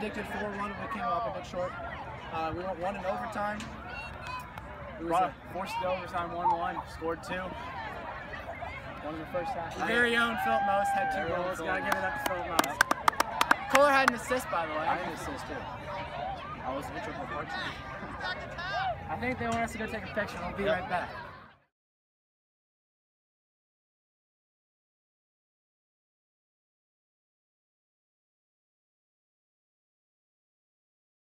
predicted 4-1, we came up a bit short. We went 1 in overtime. Forced it to overtime 1-1, scored 2. One in the first half. Your very own Philip Most had 2 goals. Gotta give it up to Philip Most. Kohler had an assist, by the way. I had an assist too. I was integral part. I think they want us to go take a picture. We'll be right back.